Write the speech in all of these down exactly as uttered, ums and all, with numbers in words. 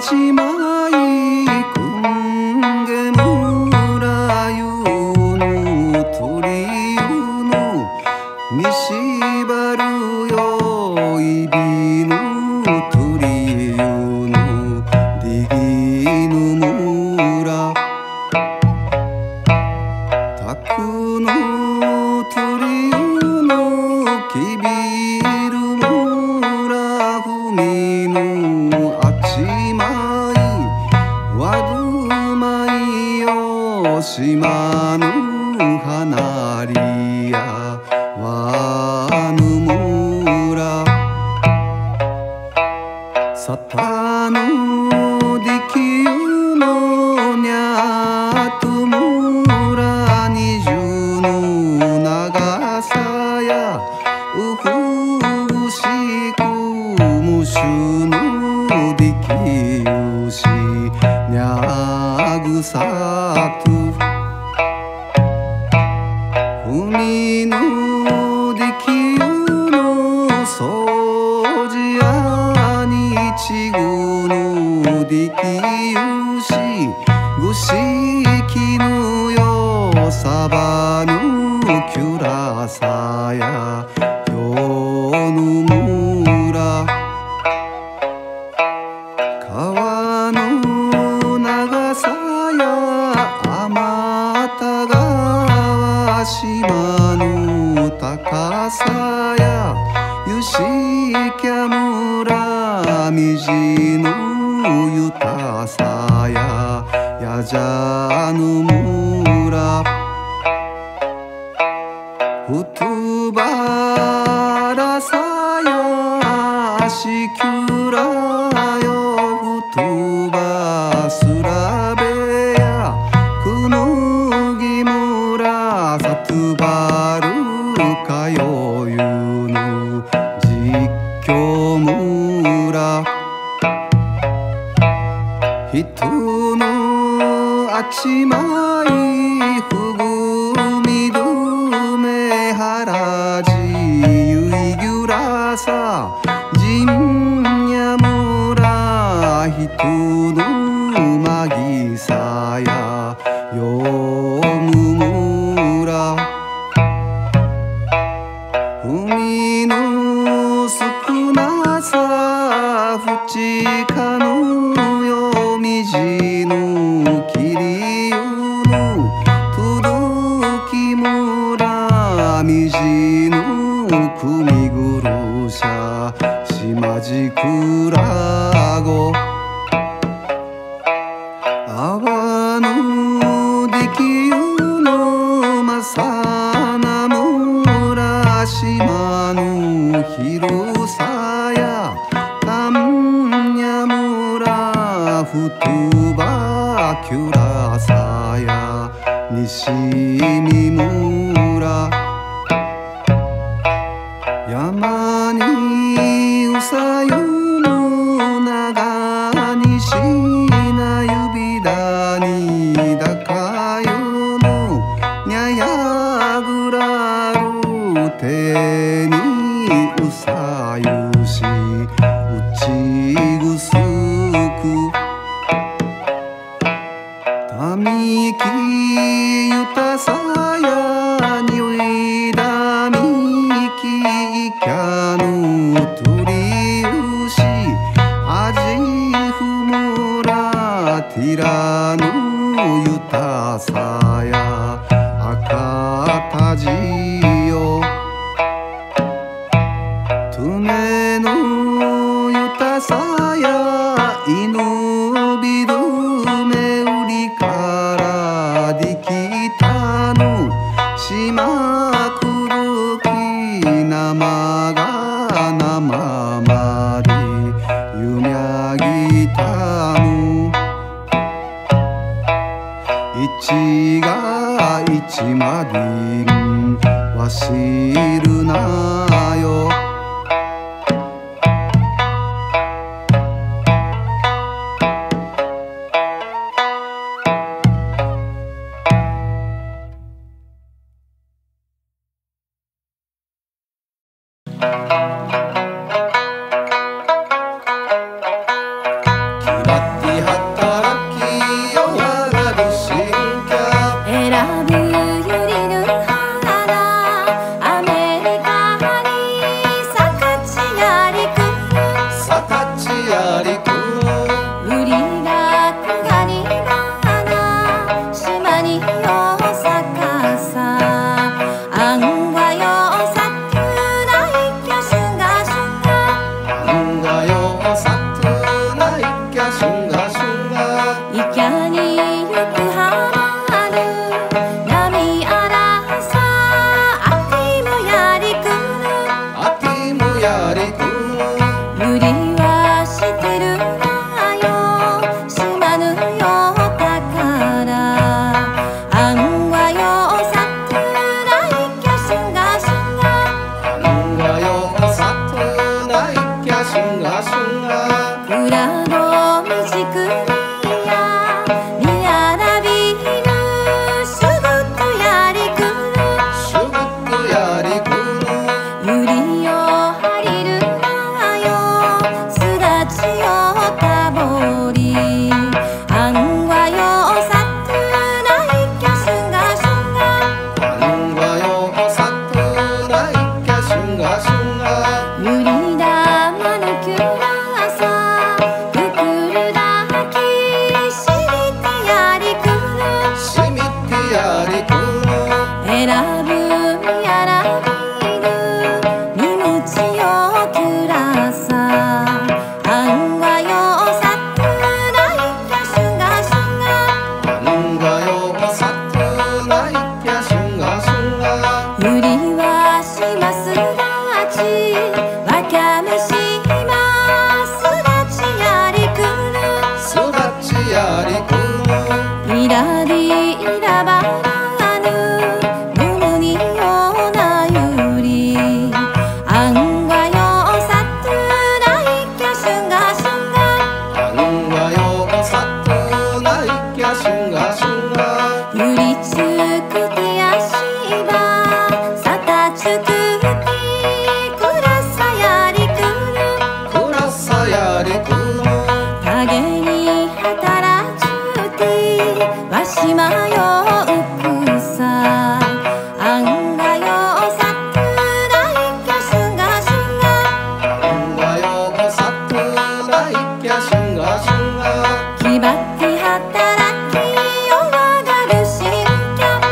ちまいくんげむらゆぬとりゆぬみしばるよいびぬとりゆぬりぎぬむらたくぬとりゆぬきびるむらふみぬあちまいわるまいよしまぬはなりやわぬむらさたぬできゆのにゃとむらにじゅうの長さやうふぐしくむしゅぬできゆしにゃぐさとふみぬできゆのそうじやにちぐぬできゆしぐしきぬよさばぬきゅらさやよぬむら川の長さやあまた川島の高さやゆしきゃむらみじぬゆたさややじゃぬむらふとばらさやしきゅらよふとばすらべやくぬぎむらさとばるかよゆぬじっきょむらひとのあちまいふぐみどめはらじゆいぎゅらさじんやむらひとのまぎさやよむむらふみのすくなさふちかぬよみじぬきりゆぬとどきむらみじぬくみぐるしゃしまじくらごあわぬできゆのまさなむらしまぬひるさやたんやむらふとばきゅらさやにしみむら山にうさゆの長にしな指だにだかゆのにゃやぐらる手にうさゆしうちぐすくたみきゆたさやにおいだみききゃぬとりゆしあじふむらてらぬゆたさやあかたじよとめのゆたさやいぬびどめうりからできたぬしまくるきなまがなままでゆみゃぎたぬいちがいちまでんわしるなよ決まっ選ぶやらびる身持ちよくらさ案外よさくないきゃしゅがしゅが案外よさくないきゃしゅがしゅがゆりはしますだちわかめしますだちやりくるすだちやりくるいらりいらばらぬむむによなゆり案外よさくないきゃしゅがしゅが案外よさくないきゃしゅがしゅがゆりつくてやしばさたつくてくらさやりくるくらさやりくる陰に働くてわしまようくさ案外よさくないきゃしゅがしゅが案外よさくないきゃしゅがしゅが気張って働き弱がるしんきゃ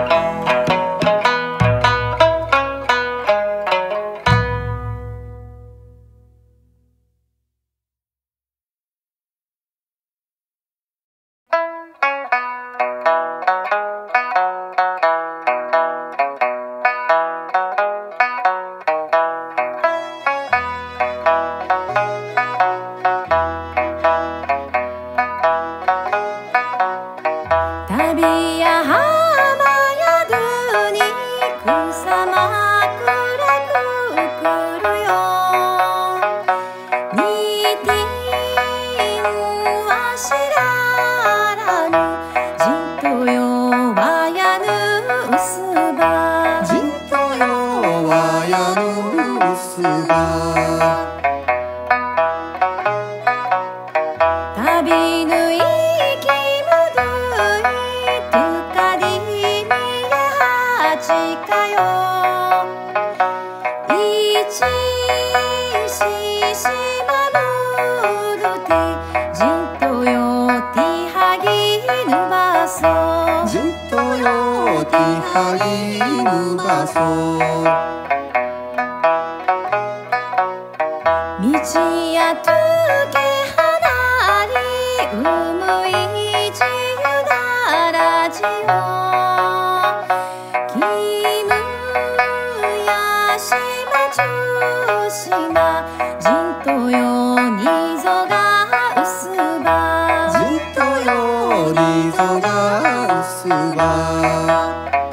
旅や浜宿に草まくらくくるよにてんはしららぬじんとよわやぬうすばじんとよはやるすば旅ぬいきむどいとかりみやはちかよいちししまむるてじんとよてはぎぬばそじんとよてはぎぬばそ道やとけはなりうむいじゆだらじよきむやしまちゅうしまじんとよにぞがうすばじんとよりぞがうすば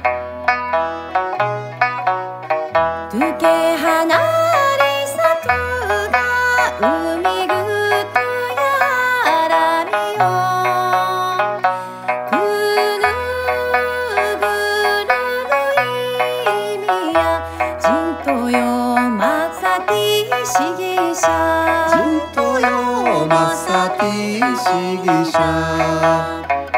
とけはなりさとが海ぐとやらみよくぬぐるのいみやじんとよまさてしぎしゃじんとよまさてしぎしゃ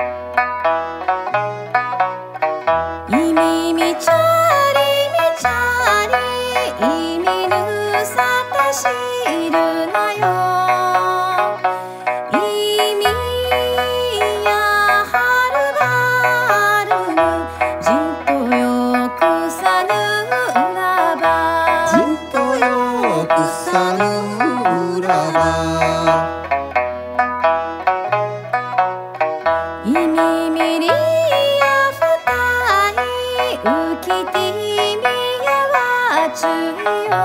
いみみちゃりみちゃりいみぬさたしるなよいみやはるばるぬじんとよくさぬうらばじんとよくさぬうらばいみみりやふたい浮きてみやわちゅいよ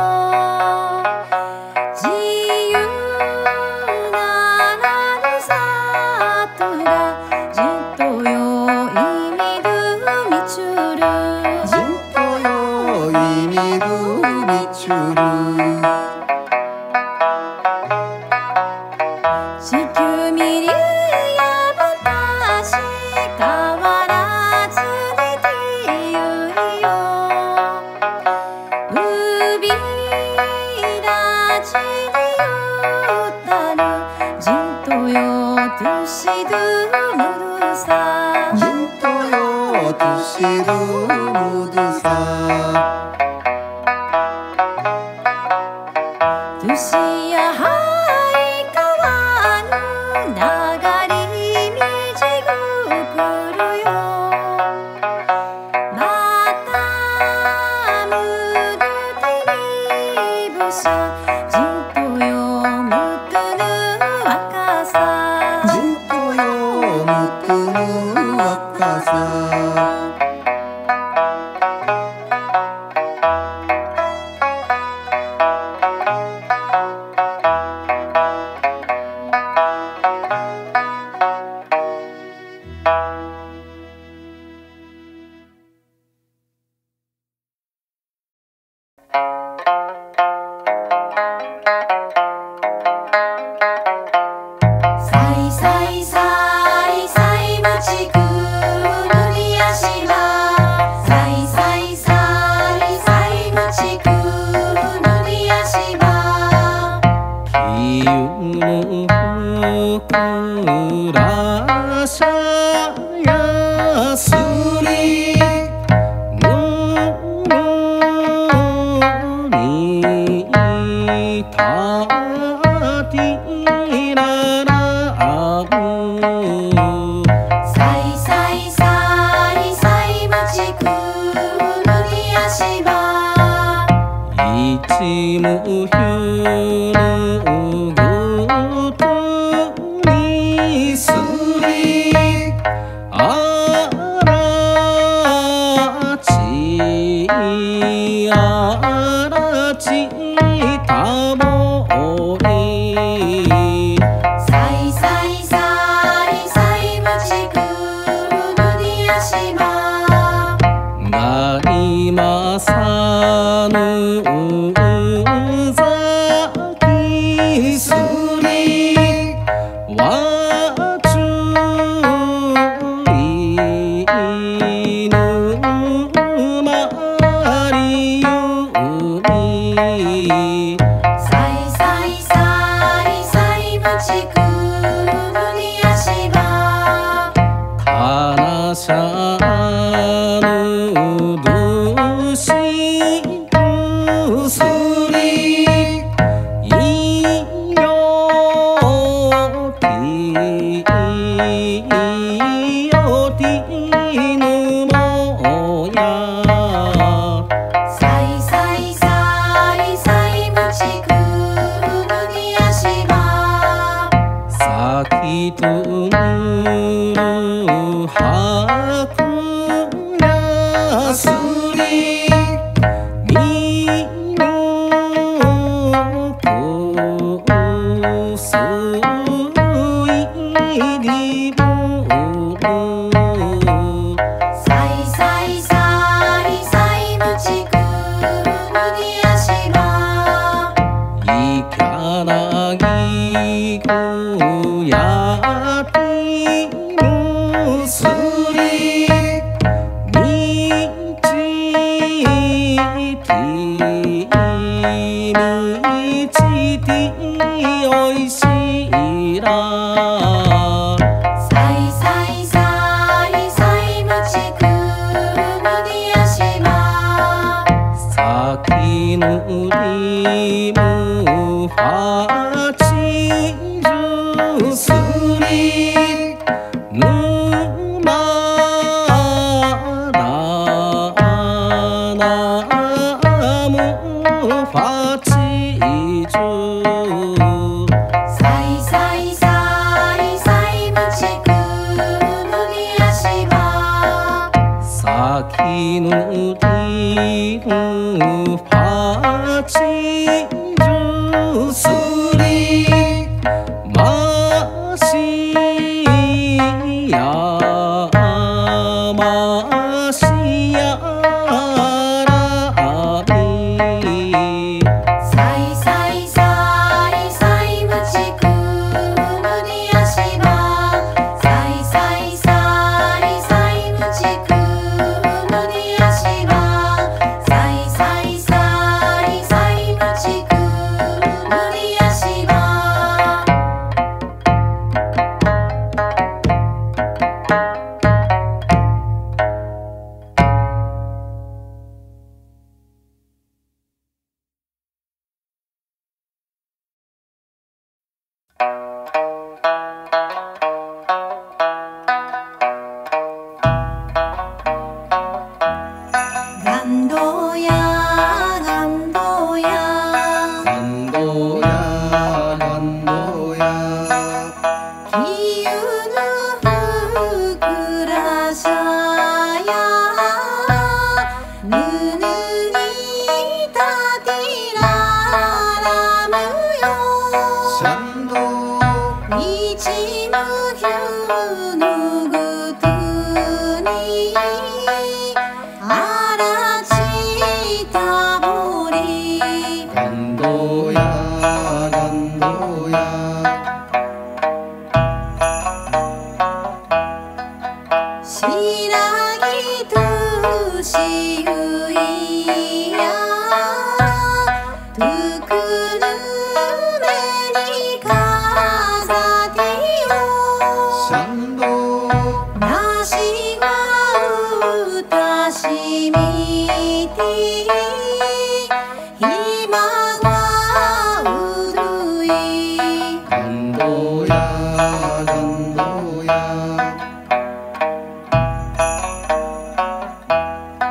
自由ならぬさとがじんとよいみるみちゅるじんとよいみるみちゅる地球みりゅうやぶたし変わらずにてゆいようびらちにゆったるじんとよとしどむるさじんとよとしるむるさとしやはいかわぬながりみじぐくるよまた一無休のごとにすりあらちあらちたぼいさいさいさいさいむちくぬりやしばがいまさぬざきすりわちゅいぬまりゆいさいさいさいさいむちくぬりやしばたなしゃぬどしくすりいよていよてぬもやさいさいさいさいむちくぬりやしばさきとぬるはくやすりみのこすいりぶさいさいさいさいむちくぬりやしばいきゃなぎこやてむすりみちてみちておいしいらさいさいさいさいむちくぬりやしばさきぬりむはちじゅすりぬまだなむはちじゅさいさいさいさいむちくぬりやしばさきぬりむはちじゅすりましやましやらみさいさいさいさいむちくぬりやしばさいさいさいさいむちくぬりやしばさいさいさいさいむちくぬりやしばガンドやガンドやガンドやガンドやきゆぬふくらしゃやぬぬにたてららむよシャンドいちむひゅぬぐとにあらちたぼりガンドやガンドやしらぎとしゆいやとくぬめにかざてよシャンドなしがうたしみて今はうるいガンドやガンドや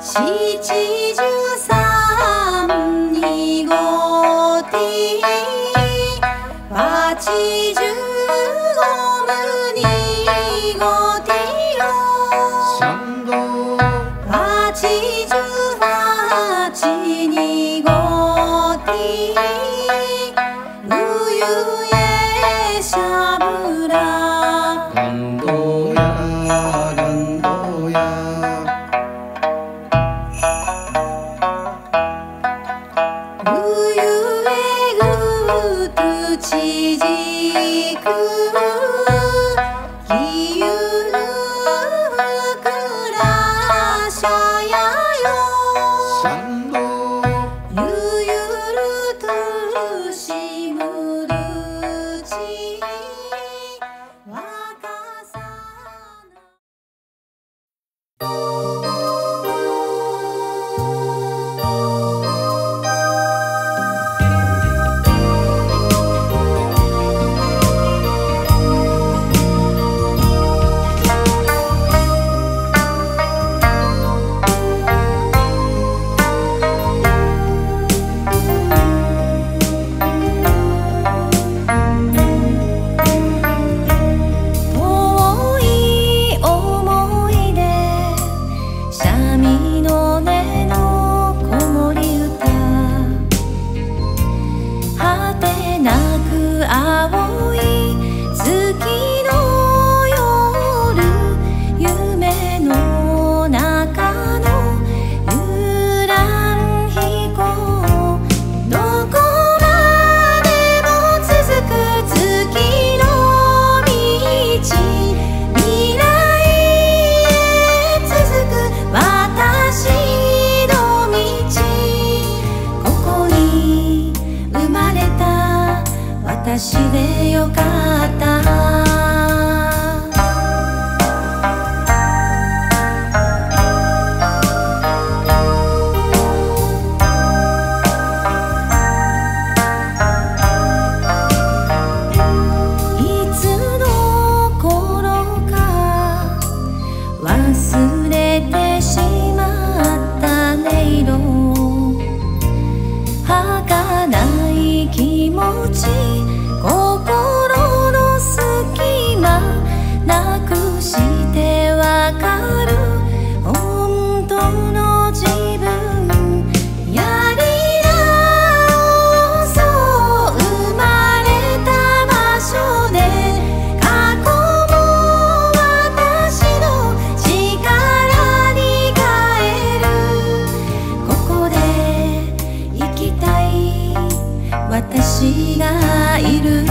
七十三二五 T 八十五無二五 T 参道八十八二五 T うゆえしゃぶらランドやランドやうゆえぐとちじくきゆぬくらしゃやよ参道ゆゆるとしむるちわかさ遠い思い出三味の音の子守歌果てなく青い月の夜夢の中の遊覧飛行どこまでも続く月の道未来へ続く私の道ここに生まれた私でよかったいつの頃か忘れてしまった音色儚い気持ち心の隙間なくしてわかる本当の自分やり直そう生まれた場所で過去も私の力に変えるここで生きたい私がいる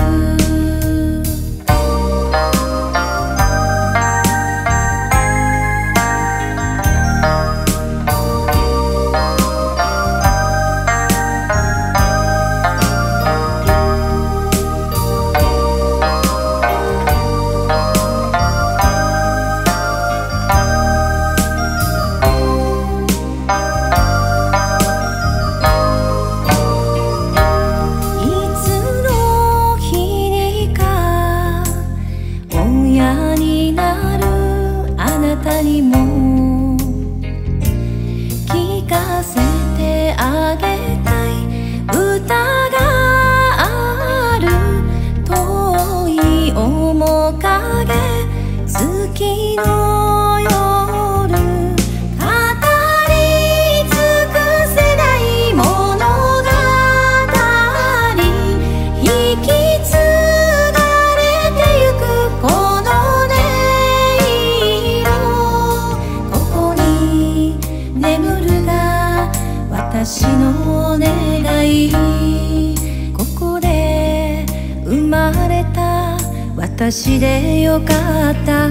いつの日にか親になるあなたにも聞かせてあげたい歌がある遠い面影月の夜語り尽くせない物語引き継がれてゆくこの音色ここに眠るが私の願いここで生まれた私でよかった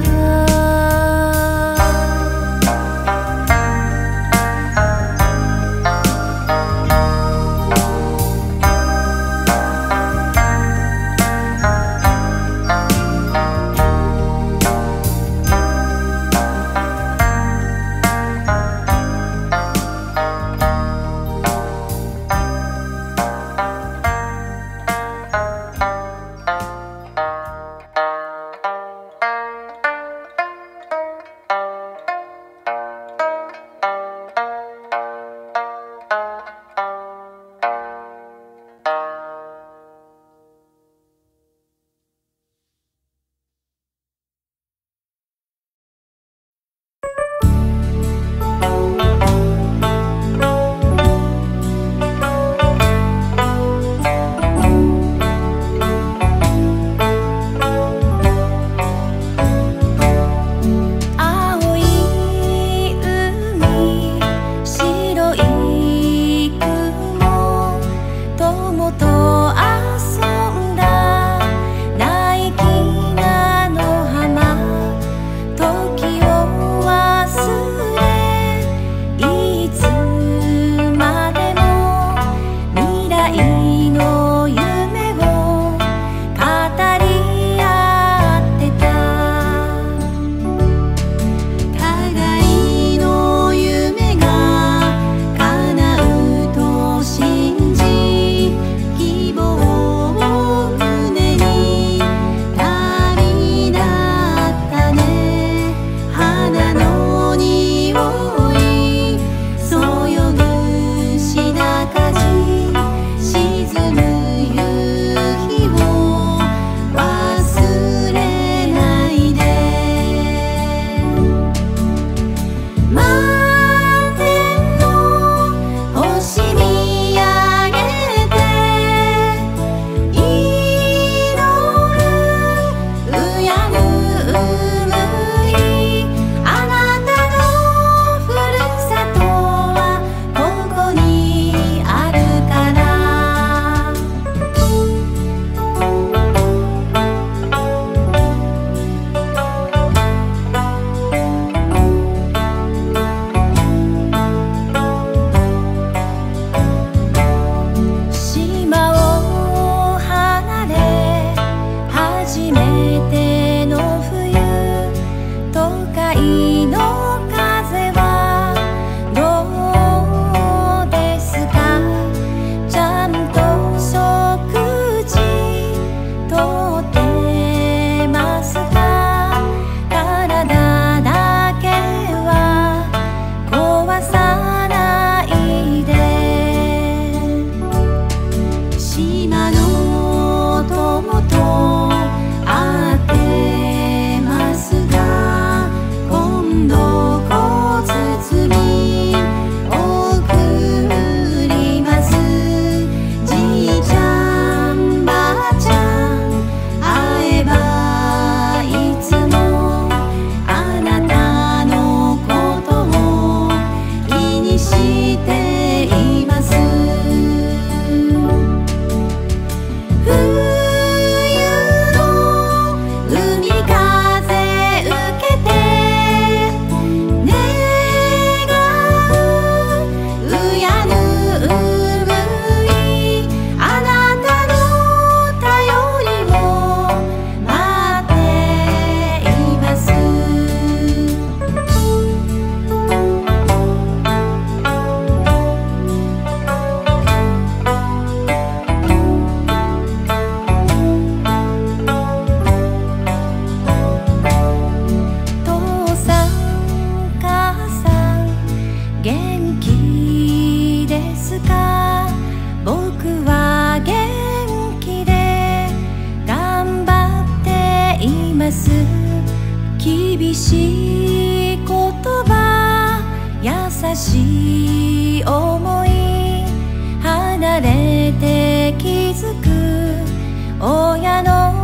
優しい思い離れて気づく親の